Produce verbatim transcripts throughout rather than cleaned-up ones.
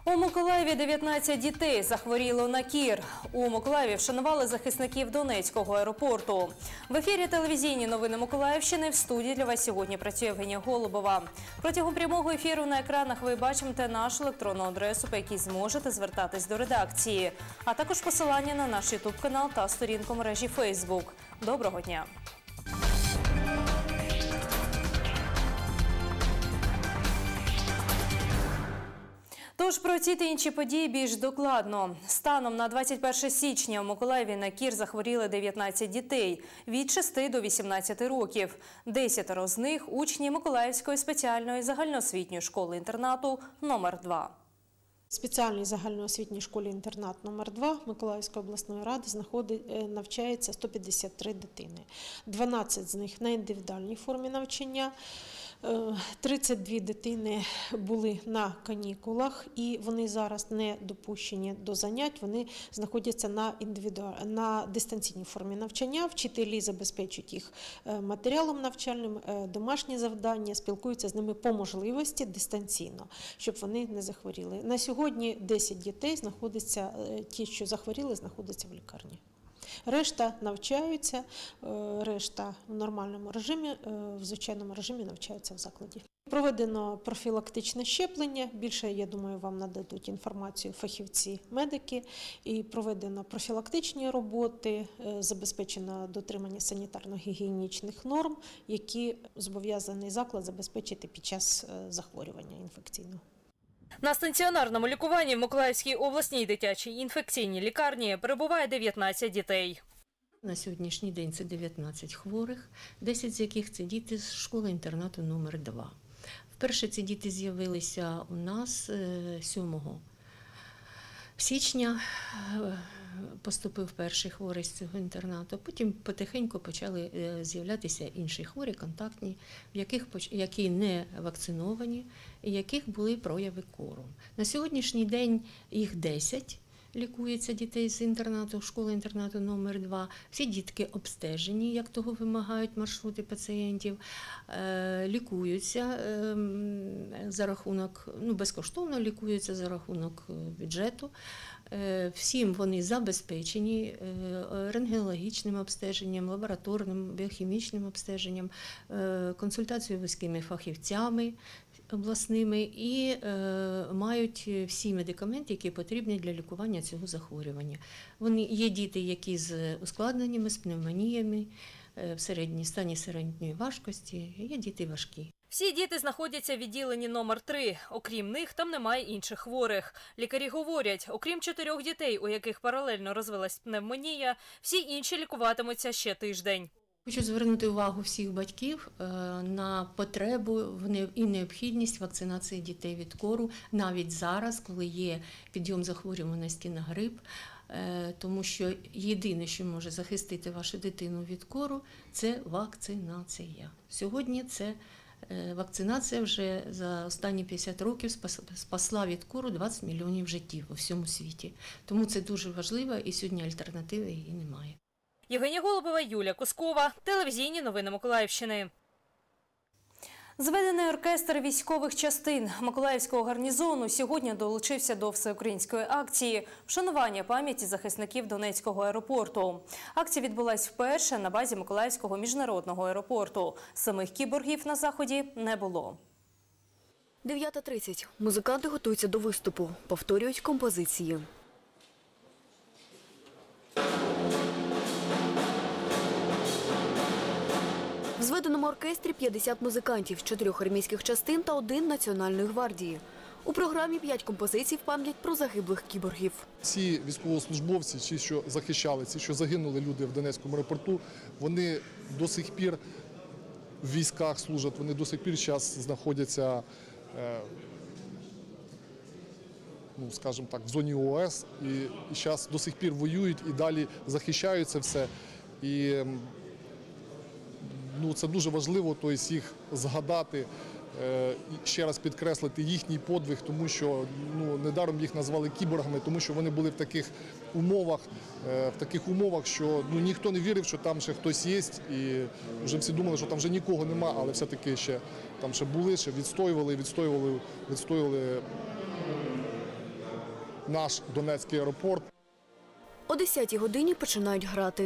У Миколаєві дев'ятнадцять дітей захворіло на кір. У Миколаєві вшанували захисників Донецького аеропорту. В ефірі телевізійні новини Миколаївщини. В студії для вас сьогодні працює Євгенія Голубова. Протягом прямого ефіру на екранах ви бачите нашу електронну адресу, по якій зможете звертатись до редакції, а також посилання на наш ютуб-канал та сторінку мережі Фейсбук. Доброго дня! Тож про ці та інші події більш докладно. Станом на двадцять перше січня в Миколаєві на кір захворіли дев'ятнадцять дітей від шести до вісімнадцяти років. Десятеро з них – учні Миколаївської спеціальної загальноосвітньої школи-інтернату номер два. В спеціальній загальноосвітній школі-інтернат номер два Миколаївської обласної ради навчається сто п'ятдесят три дитини. дванадцять з них на індивідуальній формі навчання, тридцять дві дитини були на канікулах і вони зараз не допущені до занять, вони знаходяться на, індивідуаль... на дистанційній формі навчання. Вчителі забезпечують їх матеріалом навчальним, домашні завдання, спілкуються з ними по можливості дистанційно, щоб вони не захворіли. На сьогодні десять дітей знаходяться, ті, що захворіли, знаходяться в лікарні. Решта навчаються, решта в нормальному режимі, в звичайному режимі навчаються в закладі. Проведено профілактичне щеплення, більше, я думаю, вам нададуть інформацію фахівці-медики, і проведено профілактичні роботи, забезпечено дотримання санітарно-гігієнічних норм, які зобов'язаний заклад забезпечити під час захворювання інфекційного. На стаціонарному лікуванні в Миколаївській обласній дитячій інфекційній лікарні перебуває дев'ятнадцять дітей. На сьогоднішній день це дев'ятнадцять хворих, десять з яких це діти з школи-інтернату номер два. Вперше ці діти з'явилися у нас сьомого січня. Поступив перший хворий з цього інтернату, потім потихеньку почали з'являтися інші хворі, контактні, в яких, які не вакциновані, і яких були прояви кору. На сьогоднішній день їх десять лікується дітей з інтернату, школи-інтернату номер два. Всі дітки обстежені, як того вимагають маршрути пацієнтів, лікуються за рахунок, ну, безкоштовно лікуються за рахунок бюджету. Всім вони забезпечені рентгенологічним обстеженням, лабораторним, біохімічним обстеженням, консультацією з вузькими фахівцями обласними і е, мають всі медикаменти, які потрібні для лікування цього захворювання. Вони, є діти, які з ускладненнями, з пневмоніями, е, в середній стані середньої важкості, є діти важкі. Всі діти знаходяться в відділенні номер три. Окрім них, там немає інших хворих. Лікарі говорять, окрім чотирьох дітей, у яких паралельно розвилась пневмонія, всі інші лікуватимуться ще тиждень. Хочу звернути увагу всіх батьків на потребу і необхідність вакцинації дітей від кору, навіть зараз, коли є підйом захворюваності на грип, тому що єдине, що може захистити вашу дитину від кору, це вакцинація. Сьогодні це вакцинація вже за останні п'ятдесят років спасла від кору двадцять мільйонів життів у всьому світі. Тому це дуже важливо і сьогодні альтернативи її немає. Євгенія Голубова, Юлія Кускова. Телевізійні новини Миколаївщини. Зведений оркестр військових частин Миколаївського гарнізону сьогодні долучився до всеукраїнської акції «Вшанування пам'яті захисників Донецького аеропорту». Акція відбулась вперше на базі Миколаївського міжнародного аеропорту. Самих кіборгів на заході не було. дев'ята тридцять. Музиканти готуються до виступу. Повторюють композиції. В зведеному оркестрі п'ятдесят музикантів з чотирьох армійських частин та один Національної гвардії. У програмі п'ять композицій в пам'ять про загиблих кіборгів. Ці військовослужбовці, ті, що захищали, ті, що загинули люди в Донецькому аеропорту, вони до сих пір в військах служать, вони до сих пір зараз знаходяться, ну, скажімо так, в зоні ООС і зараз до сих пір воюють і далі захищають це все. І ну, це дуже важливо, тобто, їх згадати, ще раз підкреслити їхній подвиг, тому що ну, недаром їх назвали кіборгами, тому що вони були в таких умовах, в таких умовах, що ну, ніхто не вірив, що там ще хтось є, і вже всі думали, що там вже нікого нема, але все-таки ще там ще були, ще відстоювали, відстоювали, відстоювали наш Донецький аеропорт. О десятій годині починають грати.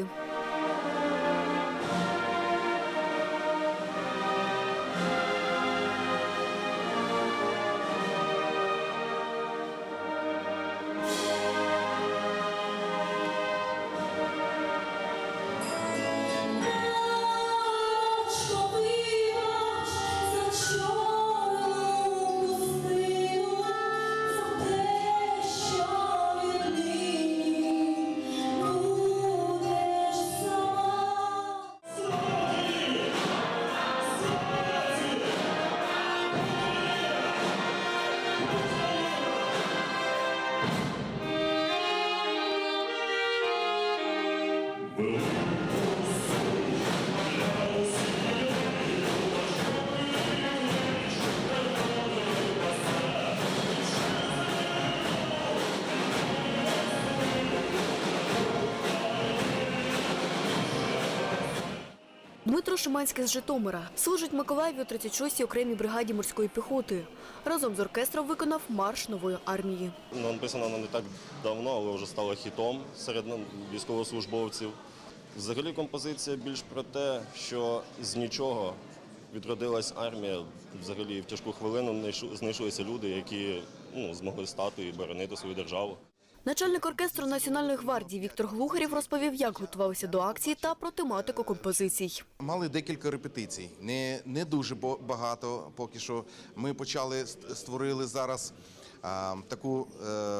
Дмитро Шиманський з Житомира. Служить в Миколаєві у тридцять шостій окремій бригаді морської піхоти. Разом з оркестром виконав марш нової армії. Ну, написано воно не так давно, але вже стало хітом серед військовослужбовців. Взагалі композиція більш про те, що з нічого відродилась армія. Взагалі в тяжку хвилину знайшлися люди, які ну, змогли стати і боронити свою державу. Начальник оркестру Національної гвардії Віктор Глухарєв розповів, як готувалися до акції та про тематику композицій. Мали декілька репетицій, не, не дуже багато поки що. Ми почали, створили зараз а, таку а,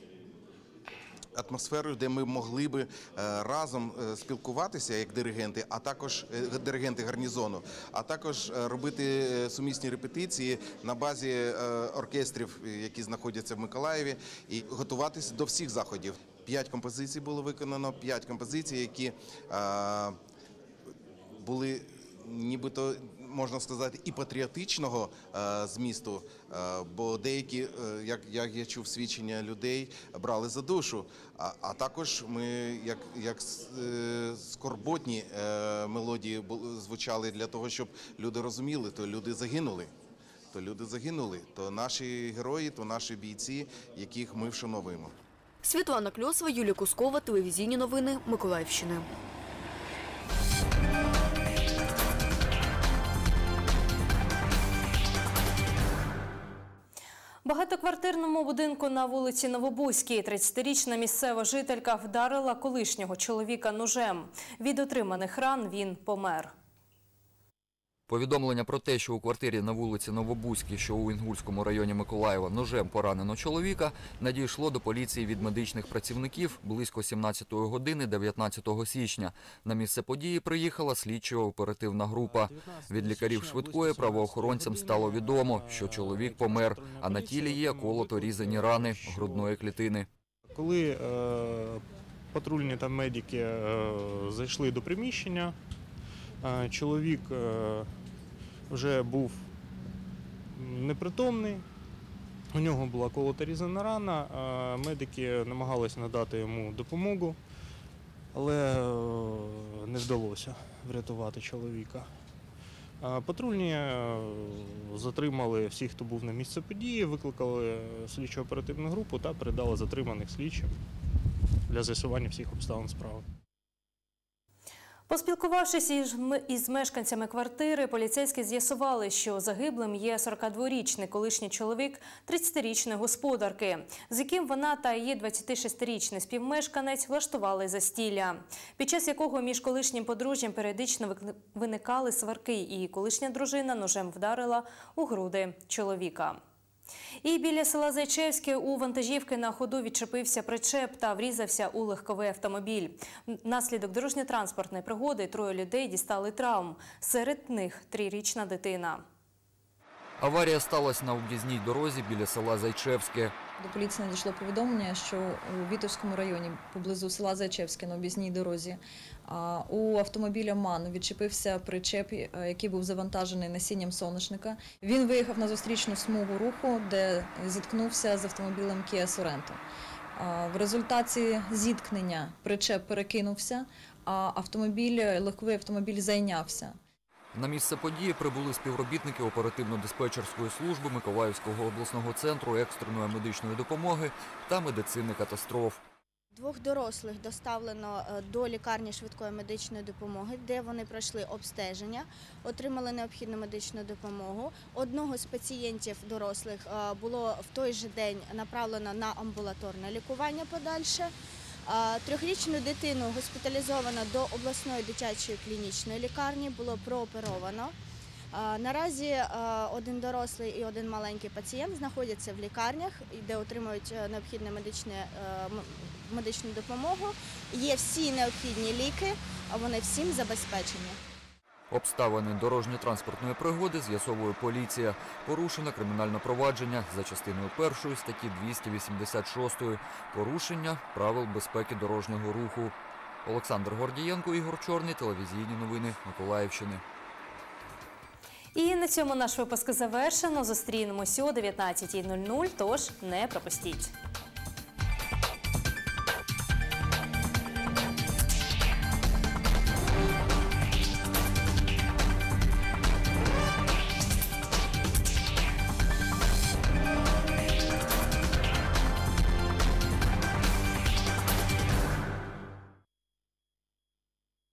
атмосферу, де ми могли би а, разом спілкуватися як диригенти, а також а, диригенти гарнізону, а також а, робити сумісні репетиції на базі а, оркестрів, які знаходяться в Миколаєві, і готуватися до всіх заходів. П'ять композицій було виконано, п'ять композицій, які а, були нібито, можна сказати, і патріотичного е, змісту, е, бо деякі, е, як, як я чув свідчення людей, брали за душу, а, а також ми, як, як е, скорботні е, мелодії звучали для того, щоб люди розуміли, то люди загинули, то люди загинули, то наші герої, то наші бійці, яких ми вшановуємо. Світлана Кльосова, Юлія Кускова, телевізійні новини Миколаївщини. В багатоквартирному будинку на вулиці Новобузькій тридцятирічна місцева жителька вдарила колишнього чоловіка ножем. Від отриманих ран він помер. Повідомлення про те, що у квартирі на вулиці Новобузькій, що у Інгульському районі Миколаєва, ножем поранено чоловіка, надійшло до поліції від медичних працівників близько сімнадцятої години дев'ятнадцятого січня. На місце події приїхала слідчо-оперативна група. Від лікарів швидкої правоохоронцям стало відомо, що чоловік помер, а на тілі є колото різані рани грудної клітини. Коли е, патрульні та медики е, зайшли до приміщення, е, чоловік е, вже був непритомний, у нього була колота різана рана, е, медики намагалися надати йому допомогу, але е, не вдалося врятувати чоловіка. Е, патрульні е, затримали всіх, хто був на місці події, викликали слідчо-оперативну групу та передали затриманих слідчим для з'ясування всіх обставин справи. Поспілкувавшись із мешканцями квартири, поліцейські з'ясували, що загиблим є сорокадворічний колишній чоловік тридцятирічної господарки, з яким вона та її двадцятишестирічний співмешканець влаштували застілля, під час якого між колишнім подружжям періодично виникали сварки, і колишня дружина ножем вдарила у груди чоловіка. І біля села Зайчевське у вантажівки на ходу відчепився причеп та врізався у легковий автомобіль. Внаслідок дорожньо-транспортної пригоди троє людей дістали травм. Серед них трирічна дитина. Аварія сталася на об'їзній дорозі біля села Зайчевське. До поліції надійшло повідомлення, що у Вітовському районі, поблизу села Зайчевське, на об'їзній дорозі, у автомобіля МАН відчепився причеп, який був завантажений насінням соняшника. Він виїхав на зустрічну смугу руху, де зіткнувся з автомобілем Kia Sorento. В результаті зіткнення причеп перекинувся, а автомобіль, легковий автомобіль зайнявся. На місце події прибули співробітники оперативно-диспетчерської служби Миколаївського обласного центру екстреної медичної допомоги та медицини катастроф. Двох дорослих доставлено до лікарні швидкої медичної допомоги, де вони пройшли обстеження, отримали необхідну медичну допомогу. Одного з пацієнтів дорослих було в той же день направлено на амбулаторне лікування подальше. Трьохрічну дитину госпіталізовано до обласної дитячої клінічної лікарні, було прооперовано. Наразі один дорослий і один маленький пацієнт знаходяться в лікарнях, де отримують необхідну медичну допомогу. Є всі необхідні ліки, а вони всім забезпечені. Обставини дорожньо-транспортної пригоди з'ясовує поліція. Порушено кримінальне провадження за частиною першої статті двісті вісімдесят шість «Порушення правил безпеки дорожнього руху». Олександр Гордієнко, Ігор Чорний, телевізійні новини Миколаївщини. І на цьому наш випуск завершено. Зустрінемося о дев'ятнадцятій нуль нуль, тож не пропустіть.